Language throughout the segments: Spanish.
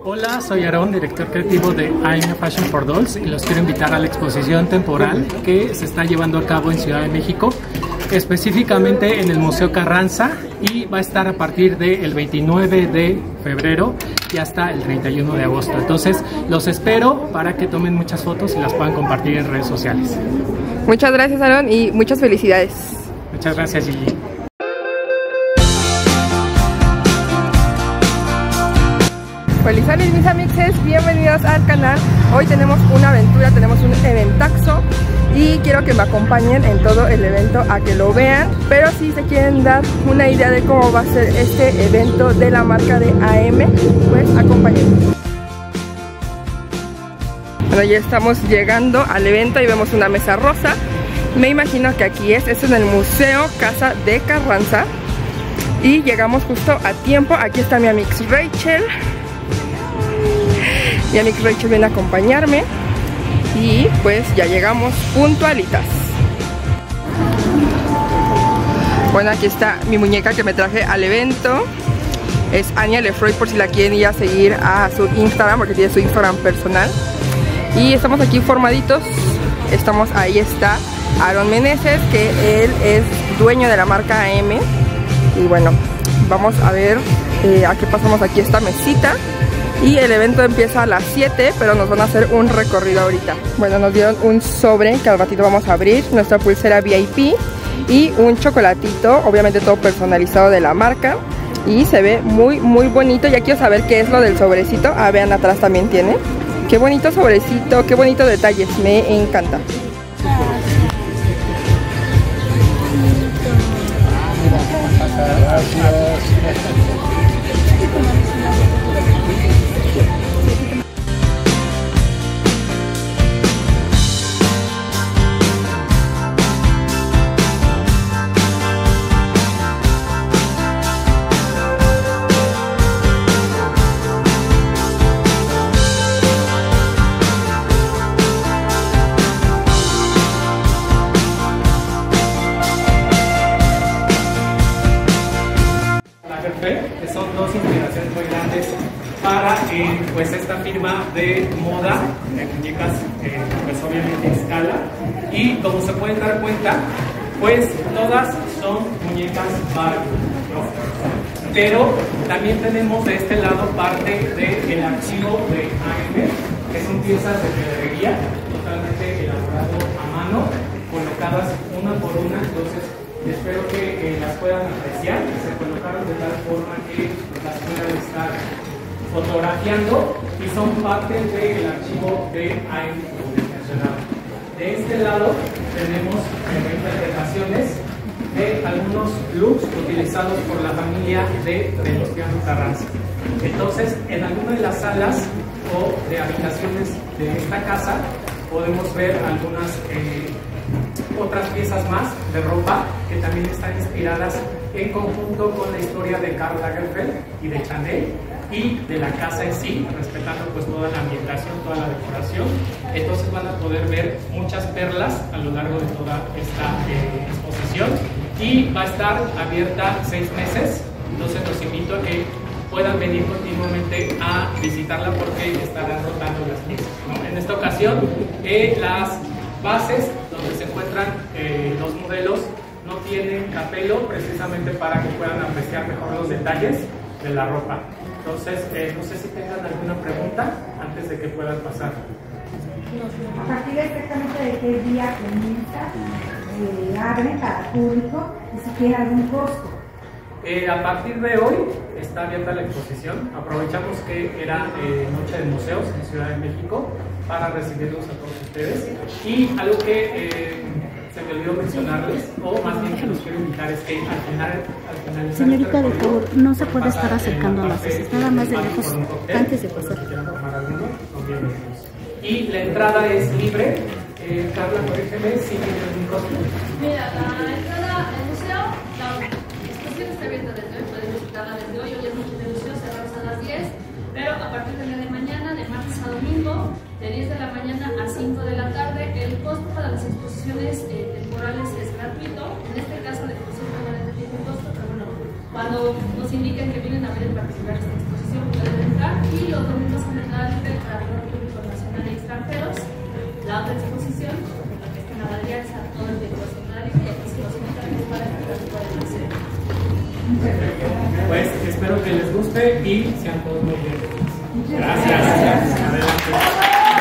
Hola, soy Aarón, director creativo de AM Fashion for Dolls, y los quiero invitar a la exposición temporal que se está llevando a cabo en Ciudad de México, específicamente en el Museo Carranza, y va a estar a partir del 29 de febrero y hasta el 31 de agosto. Entonces los espero para que tomen muchas fotos y las puedan compartir en redes sociales. Muchas gracias, Aarón, y muchas felicidades. Muchas gracias, Gigi. Felicidades, mis amixes, bienvenidos al canal. Hoy tenemos una aventura, tenemos un eventaxo y quiero que me acompañen en todo el evento a que lo vean. Pero si se quieren dar una idea de cómo va a ser este evento de la marca de AM, pues acompáñenme. Bueno, ya estamos llegando al evento y vemos una mesa rosa. Me imagino que aquí es en el Museo Casa de Carranza. Y llegamos justo a tiempo. Aquí está mi amix Rachel. Mi amiga Rachel viene a acompañarme y pues ya llegamos puntualitas. Bueno, aquí está mi muñeca que me traje al evento. Es Anya Lefroy, por si la quieren ir a seguir a su Instagram, porque tiene su Instagram personal. Y estamos aquí formaditos. Ahí está Aarón Meneses, que él es dueño de la marca AM. Y bueno, vamos a ver a qué pasamos aquí esta mesita. Y el evento empieza a las 7, pero nos van a hacer un recorrido ahorita. Bueno, nos dieron un sobre que al ratito vamos a abrir, nuestra pulsera VIP y un chocolatito, obviamente todo personalizado de la marca. Y se ve muy muy bonito. Ya quiero saber qué es lo del sobrecito. Ah, vean, atrás también tiene. Qué bonito sobrecito, qué bonito detalles, me encanta. Que son dos inspiraciones muy grandes para pues esta firma de moda de muñecas, pues obviamente en escala, y como se pueden dar cuenta, pues todas son muñecas Barbie, ¿no? Pero también tenemos de este lado parte del archivo de AM, que son piezas de pedrería totalmente elaborado a mano, colocadas una por una. Entonces espero que las puedan apreciar. Se colocaron de tal forma que las puedan estar fotografiando y son parte del archivo de AM mencionado. De este lado tenemos interpretaciones de algunos looks utilizados por la familia de Venustiano Carranza. Entonces, en alguna de las salas o de habitaciones de esta casa podemos ver algunas otras piezas más de ropa que también están inspiradas en conjunto con la historia de Karl Lagerfeld y de Chanel y de la casa en sí, respetando pues toda la ambientación, toda la decoración. Entonces van a poder ver muchas perlas a lo largo de toda esta exposición, y va a estar abierta 6 meses. Entonces los invito a que puedan venir continuamente a visitarla porque estarán rotando las piezas, ¿no? En esta ocasión las bases donde se encuentran los modelos no tienen capelo, precisamente para que puedan apreciar mejor los detalles de la ropa. Entonces, no sé si tengan alguna pregunta antes de que puedan pasar. A partir exactamente de qué día comienza, abre para público, y si tiene algún costo. A partir de hoy está abierta la exposición. Aprovechamos que era Noche de Museos en Ciudad de México para recibirlos a todos ustedes. Y algo que se me olvidó mencionarles, o más bien que los quiero invitar, es que al final señorita, de favor, no se puede estar acercando a las mesas, nada más de lejos antes de pasar. Y la entrada es libre. Carla, corrígeme si tiene algún costo. Mira, la entrada al museo, la exposición está abierta desde hoy, pueden visitarla desde hoy. Hoy es Noche de Museo, cerramos a las 10, pero a partir del día de mañana, de martes a domingo, de 10 de la mañana a 5 de la tarde. El costo para las exposiciones temporales es gratuito. En este caso, la exposición permanente tiene un costo, pero bueno, cuando nos indiquen que vienen a ver en particular esta exposición, pueden entrar. Y los domingos Gracias. Adelante.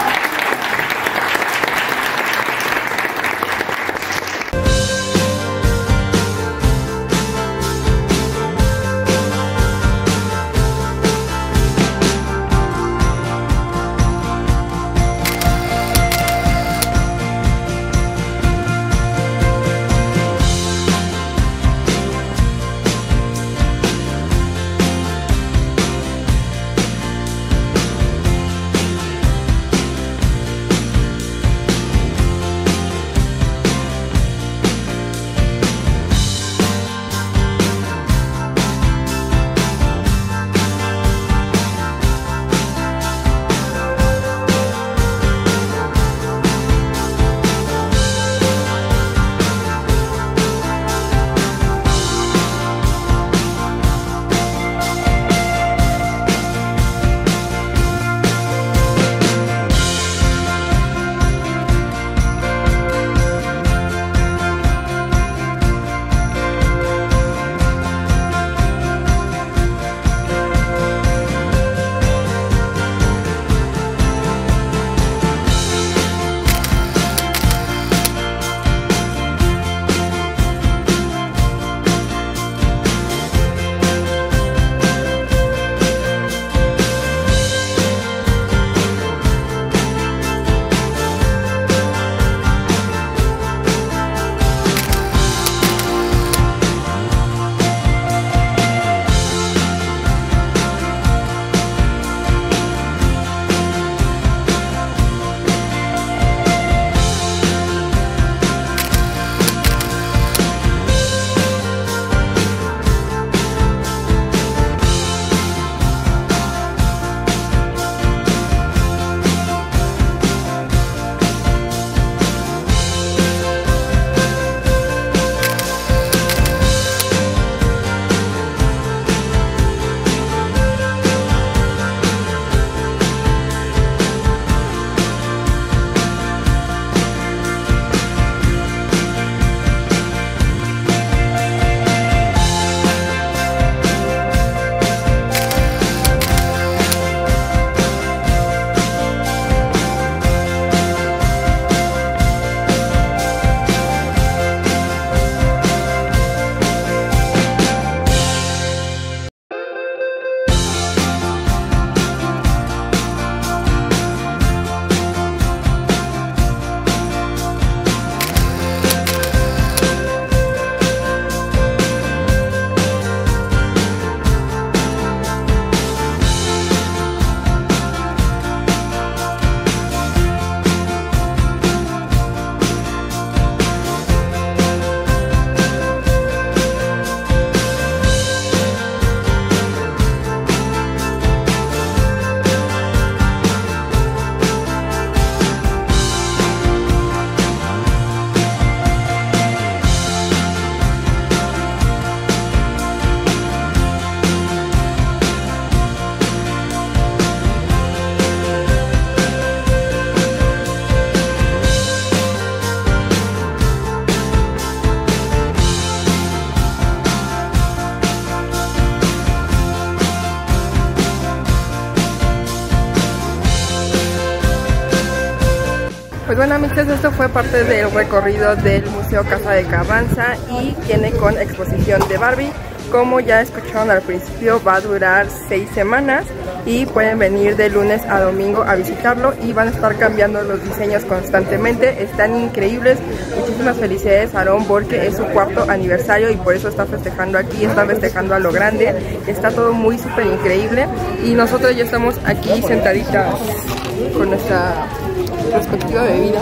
Pues bueno, amigos, esto fue parte del recorrido del Museo Casa de Carranza y viene con exposición de Barbie. Como ya escucharon al principio, va a durar 6 semanas y pueden venir de lunes a domingo a visitarlo y van a estar cambiando los diseños constantemente. Están increíbles. Muchísimas felicidades a Aarón porque es su 4º aniversario y por eso está festejando aquí, está festejando a lo grande. Está todo muy súper increíble y nosotros ya estamos aquí sentaditas con nuestra respectiva bebida.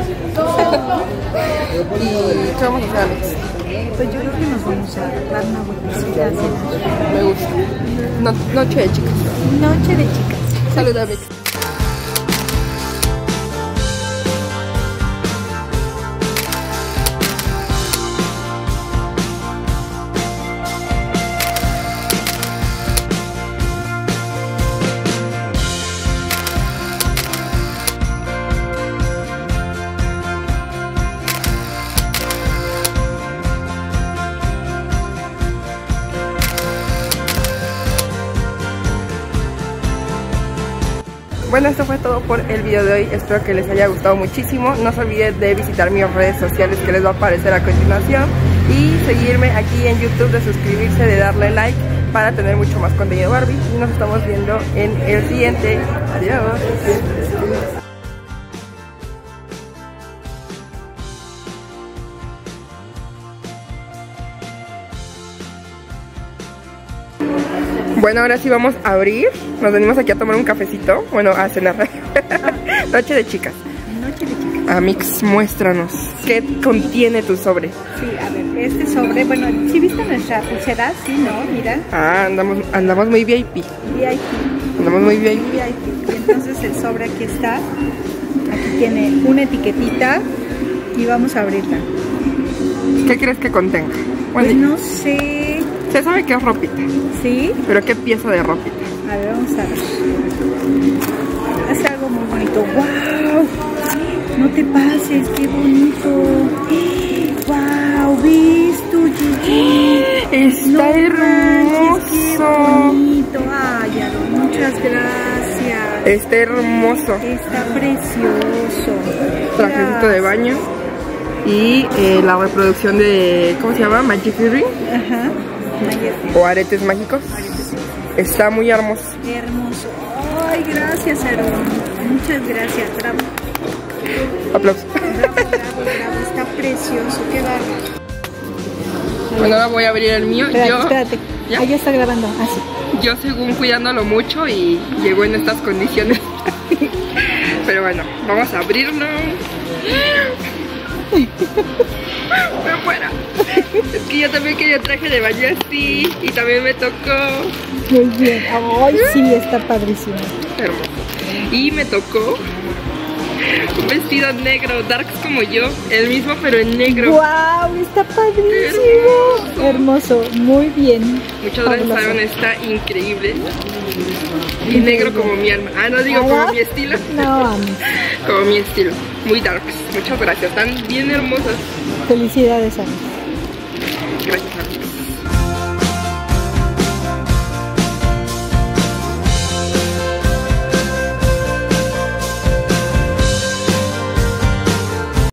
¿Y qué vamos a hacer, Alex? Pues yo creo que nos vamos a dar una vueltecita a cenar. Me gusta. Noche de chicas. Noche de chicas. Salud, Alex. Bueno, esto fue todo por el video de hoy. Espero que les haya gustado muchísimo. No se olviden de visitar mis redes sociales que les va a aparecer a continuación. Y seguirme aquí en YouTube, de suscribirse, de darle like para tener mucho más contenido Barbie. Y nos estamos viendo en el siguiente. Adiós. Bueno, ahora sí vamos a abrir. Nos venimos aquí a tomar un cafecito. Bueno, a cenar. Noche de chicas. Noche de chicas. Amix, muéstranos. ¿Qué contiene tu sobre? Sí, a ver, este sobre, bueno, ¿sí viste nuestra pulsera? Sí, ¿no? Mira. Ah, andamos muy VIP. VIP. Andamos muy VIP. VIP. Entonces el sobre aquí está. Aquí tiene una etiquetita y vamos a abrirla. ¿Qué crees que contenga? Bueno, Pues no sé. se sabe que es ropita, ¿Sí? pero ¿qué pieza de ropita? A ver, vamos a ver. Hace algo muy bonito. ¡Wow! No te pases, qué bonito. ¡Wow! ¿Ves tú, Gigi? Está hermoso. ¡Qué bonito! Ay, Aaron, muchas gracias. Está hermoso. Está precioso. Trajecito de baño. Y la reproducción de, ¿cómo se llama? Magic Ring. Ajá. O aretes mágicos. Está muy hermoso. Hermoso. Ay, gracias, Aaron. Muchas gracias. Bravo. Aplausos. Bravo. Está precioso. Qué bárbaro. Bueno, ahora voy a abrir el mío. Espérate. ¿Ya? Ahí ya está grabando. Así. Yo según cuidándolo mucho y llegó en estas condiciones. Pero bueno, vamos a abrirlo. Me muero. Es que yo también quería traje de baño así y también me tocó. Muy bien. Ay, sí, está padrísimo. Hermoso. Y me tocó un vestido negro, darks como yo, el mismo pero en negro. ¡Wow! Está padrísimo. Hermoso. Muy bien. Muchas gracias, Fabuloso. Aaron, está increíble. Y negro como mi alma. Ah, no digo como mi estilo. No, Ami. Como mi estilo. Muy darks. Muchas gracias. Están bien hermosas. Felicidades, Ami. Gracias.